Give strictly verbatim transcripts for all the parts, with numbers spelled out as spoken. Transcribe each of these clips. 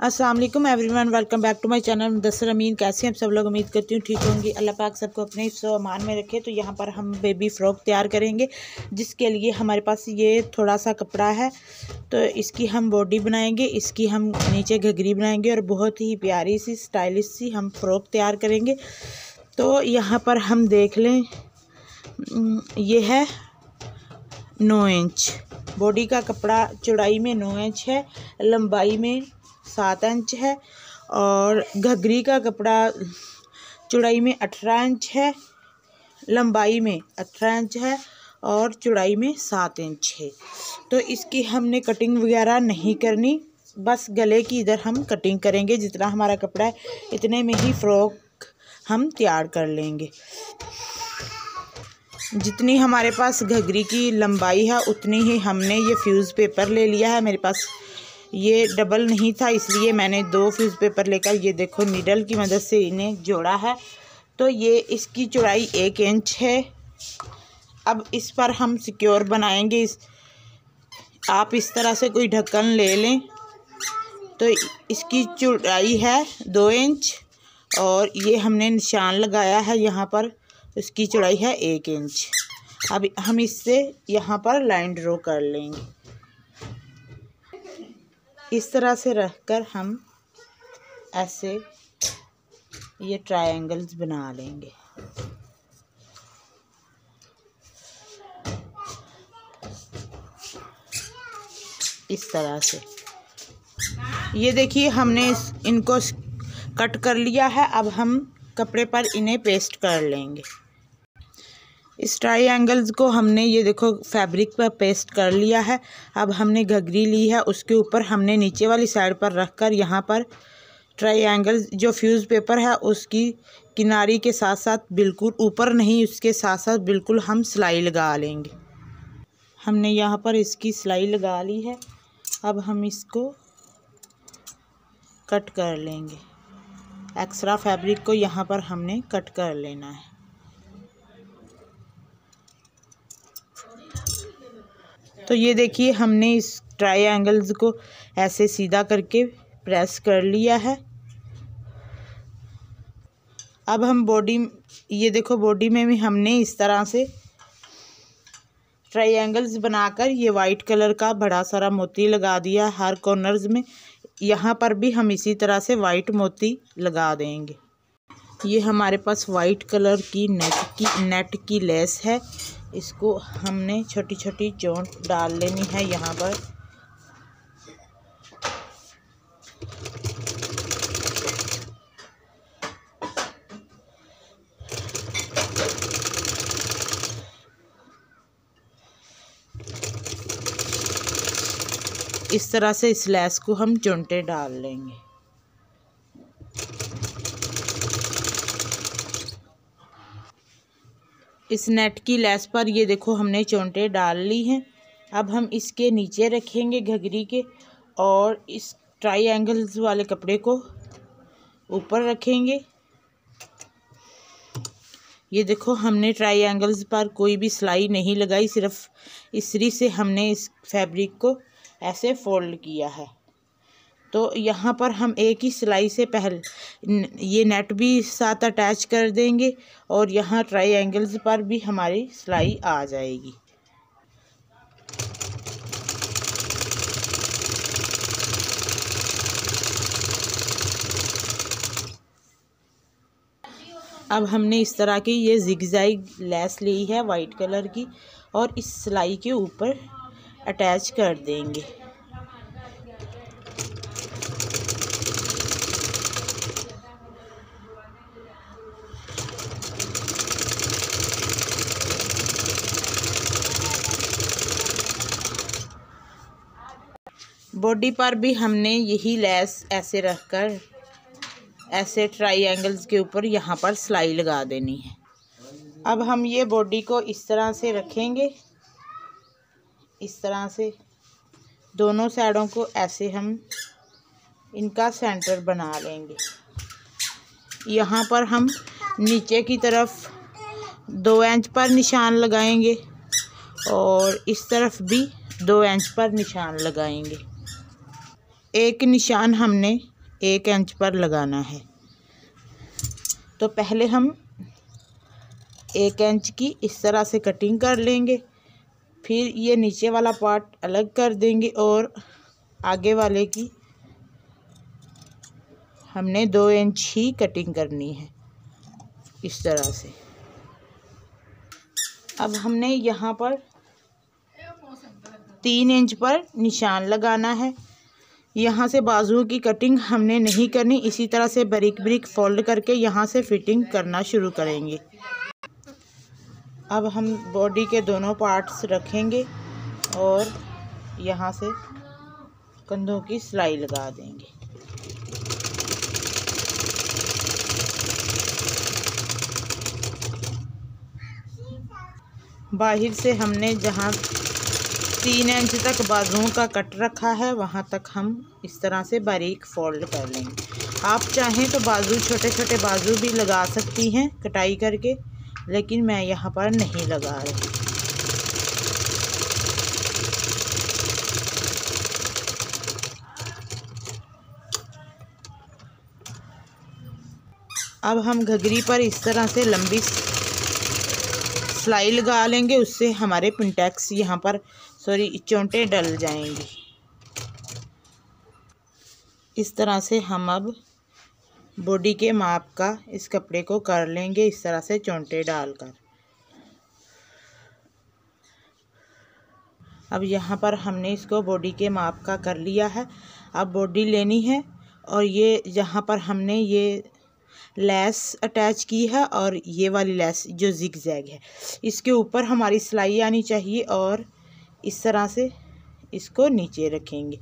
अस्सलाम वालेकुम everyone, welcome back to my channel Mudassar Amin. कैसे हैं आप सब लोग? उम्मीद करती हूँ ठीक होंगी। अल्लाह पाक सबको अपने सामान में रखे। तो यहाँ पर हम बेबी फ़्रॉक तैयार करेंगे, जिसके लिए हमारे पास ये थोड़ा सा कपड़ा है। तो इसकी हम बॉडी बनाएंगे, इसकी हम नीचे घघरी बनाएंगे और बहुत ही प्यारी सी स्टाइलिश सी हम फ़्रॉक तैयार करेंगे। तो यहाँ पर हम देख लें, ये है नौ इंच बॉडी का कपड़ा, चौड़ाई में नौ इंच है, लंबाई में सात इंच है और घघरी का कपड़ा चौड़ाई में अठारह इंच है, लंबाई में अठारह इंच है और चौड़ाई में सात इंच है। तो इसकी हमने कटिंग वगैरह नहीं करनी, बस गले की इधर हम कटिंग करेंगे। जितना हमारा कपड़ा है इतने में ही फ़्रॉक हम तैयार कर लेंगे। जितनी हमारे पास घघरी की लंबाई है उतनी ही हमने ये फ्यूज़ पेपर ले लिया है। मेरे पास ये डबल नहीं था, इसलिए मैंने दो फ्यूज़ पेपर लेकर ये देखो नीडल की मदद से इन्हें जोड़ा है। तो ये इसकी चौड़ाई एक इंच है। अब इस पर हम सिक्योर बनाएंगे। इस आप इस तरह से कोई ढक्कन ले लें। तो इसकी चौड़ाई है दो इंच और ये हमने निशान लगाया है यहाँ पर, इसकी चौड़ाई है एक इंच। अब हम इससे यहाँ पर लाइन ड्रॉ कर लेंगे। इस तरह से रखकर हम ऐसे ये ट्रायंगल्स बना लेंगे। इस तरह से ये देखिए हमने इस इनको कट कर लिया है। अब हम कपड़े पर इन्हें पेस्ट कर लेंगे। इस ट्रायंगल्स को हमने ये देखो फैब्रिक पर पेस्ट कर लिया है। अब हमने घघरी ली है, उसके ऊपर हमने नीचे वाली साइड पर रखकर यहाँ पर ट्रायंगल्स जो फ्यूज़ पेपर है उसकी किनारी के साथ साथ, बिल्कुल ऊपर नहीं, उसके साथ साथ बिल्कुल हम सिलाई लगा लेंगे। हमने यहाँ पर इसकी सिलाई लगा ली है। अब हम इसको कट कर लेंगे। एक्स्ट्रा फैब्रिक को यहाँ पर हमने कट कर लेना है। तो ये देखिए हमने इस ट्रायंगल्स को ऐसे सीधा करके प्रेस कर लिया है। अब हम बॉडी, ये देखो बॉडी में भी हमने इस तरह से ट्रायंगल्स बनाकर ये वाइट कलर का बड़ा सारा मोती लगा दिया हर कॉर्नर्स में। यहाँ पर भी हम इसी तरह से वाइट मोती लगा देंगे। ये हमारे पास वाइट कलर की नेट की नेट की लेस है। इसको हमने छोटी छोटी चोंच डाल लेनी है यहाँ पर। इस तरह से इस लेस को हम चोंटे डाल लेंगे। इस नेट की लेस पर ये देखो हमने चोंटे डाल ली हैं। अब हम इसके नीचे रखेंगे घघरी के और इस ट्रायंगल्स वाले कपड़े को ऊपर रखेंगे। ये देखो हमने ट्रायंगल्स पर कोई भी सिलाई नहीं लगाई, सिर्फ इस्त्री से हमने इस फैब्रिक को ऐसे फोल्ड किया है। तो यहाँ पर हम एक ही सिलाई से पहले ये नेट भी साथ अटैच कर देंगे और यहाँ ट्रायंगल्स पर भी हमारी सिलाई आ जाएगी। अब हमने इस तरह की ये जिगजैग लेस ली है वाइट कलर की और इस सिलाई के ऊपर अटैच कर देंगे। बॉडी पर भी हमने यही लेस ऐसे रखकर ऐसे ट्रायंगल्स के ऊपर यहाँ पर सिलाई लगा देनी है। अब हम ये बॉडी को इस तरह से रखेंगे। इस तरह से दोनों साइडों को ऐसे हम इनका सेंटर बना लेंगे। यहाँ पर हम नीचे की तरफ दो इंच पर निशान लगाएंगे और इस तरफ भी दो इंच पर निशान लगाएंगे। एक निशान हमने एक इंच पर लगाना है। तो पहले हम एक इंच की इस तरह से कटिंग कर लेंगे, फिर ये नीचे वाला पार्ट अलग कर देंगे और आगे वाले की हमने दो इंच ही कटिंग करनी है इस तरह से। अब हमने यहाँ पर तीन इंच पर निशान लगाना है। यहाँ से बाजुओं की कटिंग हमने नहीं करनी, इसी तरह से बारीक बारीक फोल्ड करके यहाँ से फिटिंग करना शुरू करेंगे। अब हम बॉडी के दोनों पार्ट्स रखेंगे और यहाँ से कंधों की सिलाई लगा देंगे। बाहर से हमने जहाँ तीन इंच तक बाजुओं का कट रखा है वहाँ तक हम इस तरह से बारीक फोल्ड कर लेंगे। आप चाहें तो बाजू छोटे छोटे बाजू भी लगा सकती हैं कटाई करके, लेकिन मैं यहाँ पर नहीं लगा रही। अब हम घघरी पर इस तरह से लंबी सिलाई लगा लेंगे, उससे हमारे पिंटेक्स यहाँ पर सॉरी चोंटे डल जाएंगी। इस तरह से हम अब बॉडी के माप का इस कपड़े को कर लेंगे, इस तरह से चोंटे डालकर। अब यहाँ पर हमने इसको बॉडी के माप का कर लिया है। अब बॉडी लेनी है और ये यहाँ पर हमने ये लेस अटैच की है और ये वाली लेस जो जिग जैग है इसके ऊपर हमारी सिलाई आनी चाहिए और इस तरह से इसको नीचे रखेंगे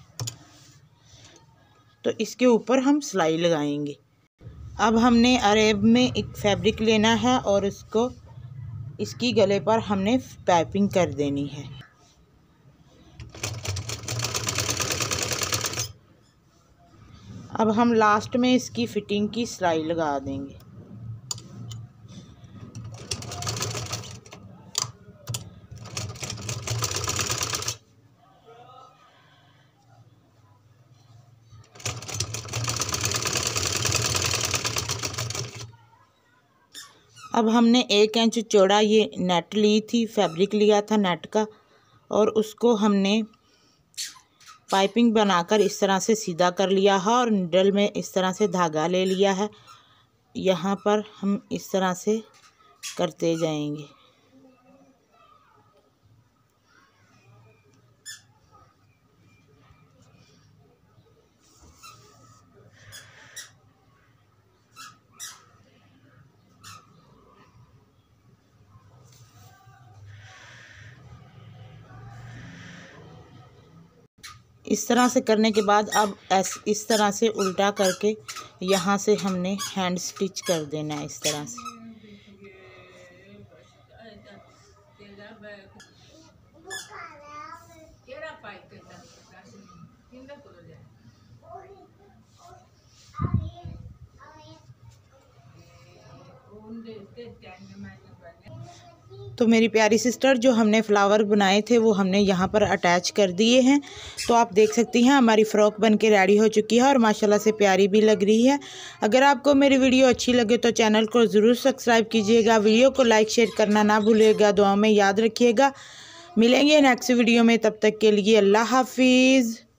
तो इसके ऊपर हम सिलाई लगाएंगे। अब हमने अरेब में एक फैब्रिक लेना है और इसको इसकी गले पर हमने पाइपिंग कर देनी है। अब हम लास्ट में इसकी फिटिंग की सिलाई लगा देंगे। अब हमने एक इंच चौड़ा ये नेट ली थी, फैब्रिक लिया था नेट का, और उसको हमने पाइपिंग बनाकर इस तरह से सीधा कर लिया है और निडल में इस तरह से धागा ले लिया है। यहाँ पर हम इस तरह से करते जाएंगे। इस तरह से करने के बाद अब ऐस इस तरह से उल्टा करके यहाँ से हमने हैंड स्टिच कर देना है इस तरह से। तो मेरी प्यारी सिस्टर जो हमने फ्लावर बनाए थे वो हमने यहाँ पर अटैच कर दिए हैं। तो आप देख सकती हैं हमारी फ़्रॉक बन के रेडी हो चुकी है और माशाल्लाह से प्यारी भी लग रही है। अगर आपको मेरी वीडियो अच्छी लगे तो चैनल को ज़रूर सब्सक्राइब कीजिएगा, वीडियो को लाइक शेयर करना ना भूलिएगा, दुआ में याद रखिएगा। मिलेंगे नेक्स्ट वीडियो में, तब तक के लिए अल्लाह हाफिज़।